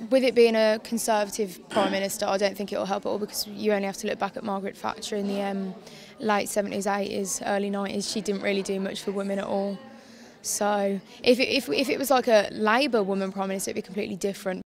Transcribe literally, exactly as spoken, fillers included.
with it being a Conservative Prime Minister, I don't think it will help at all, because you only have to look back at Margaret Thatcher in the um, late seventies, eighties, early nineties. She didn't really do much for women at all. So if it, if, if it was like a Labour woman Prime Minister, it would be completely different.